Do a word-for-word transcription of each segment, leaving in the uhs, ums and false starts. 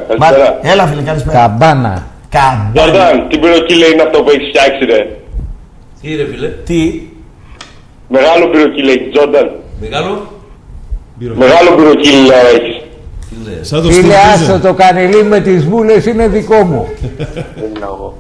Καλησπέρα. Έλα, φίλε, καλησπέρα. Καμπάνα. Καμπάνα. Τζορντάν, τι πυροκύλε είναι αυτό που έχεις φτιάξει, ρε? Τι ρε φίλε? Τι. Μεγάλο πυροκύλε έχεις, Τζορντάν. Μεγάλο. Μεγάλο πυροκύλε λέω έχεις. Σαν το Φίλε, Steve άστο Vision. το κανελί με τις βούλες είναι δικό μου. Δεν είναι εγώ.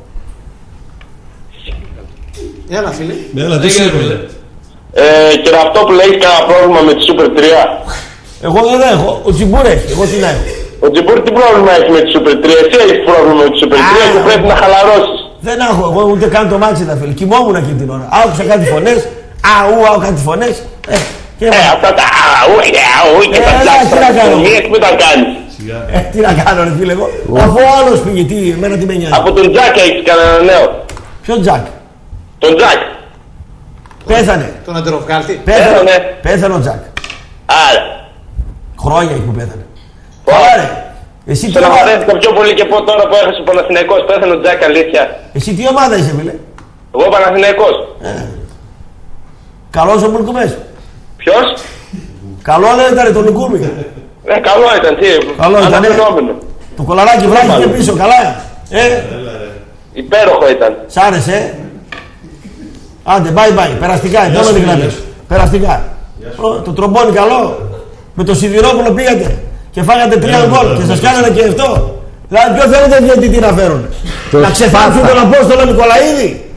Έλα, φίλε. Έλα, τι Έγινε, σου φίλε. Ε, και αυτό που λέει κανένα πρόβλημα με τη Super τρία. Εγώ δεν έχω. Ο Τσιμπούρ έχει. Εγώ τι να έχω. Ο Τζιμπούρ τι πρόβλημα έχει με τη Super τρία, εσύ έχεις πρόβλημα με τη Super τρία και πρέπει να χαλαρώσεις. Δεν έχω. Εγώ ούτε καν το μάτσι τα φίλε. Κοιμόμουν εκείνη την ώρα. Άκουσα κάτι φωνές. Αου, αου, κάτι φωνές. Ε, και Ε, αυτά τα αου, αου και Ε, τα εντάξει, τι να κάνω. ψάξεις που τα κάνεις. Ε, τι να κάνω, ρε φίλε, εγώ. Αφού ο άλλος πήγε, τι, εμένα τι με νοιάζει. Από τον Τζακ έχεις κανένα νέο. Ποιο Τζακ. Τον Τζακ. Πέθανε. Τον αντεροβγάλτη. Πέθανε. Πέθανε. Πέθανε ο Τζακ. Άρα. Χρόνια έχει που πέθανε. Ωραία. Ωραία, ρε. Εσύ τι, Στον ομάδα... απαραίτητα πιο πολύ και πω τώρα που έχασε ο Παναθηναϊκός. Πέθανε ο Τζακ, αλήθεια. Εσύ τι ομάδα είσαι, φίλε. Εγώ Παναθηναϊκός. Ε. Καλός ο Μπουρκουμές. Ποιος? Καλό δεν ήταν το Λουκούμι. Ε, καλό ήταν, τι. Καλό ήταν, Αναφαινόμενο. Το κολαράκι βράχει και πίσω, καλά. Ε, Υπέροχο ήταν. σ' άρεσε, ε. Άντε, bye bye, περαστικά, επόμενη γραμμή. Περαστικά. Ω, το τρομπόνι καλό. Με το Σιδηρόπουλο πήγατε και φάγατε τρία γκολ και σας κάνανε και αυτό. Δηλαδή, ποιο θέλετε διαιτητή να φέρουν. Το Να ξεφάψουν Σπάρτα. τον Απόστολο Νικολαίδη.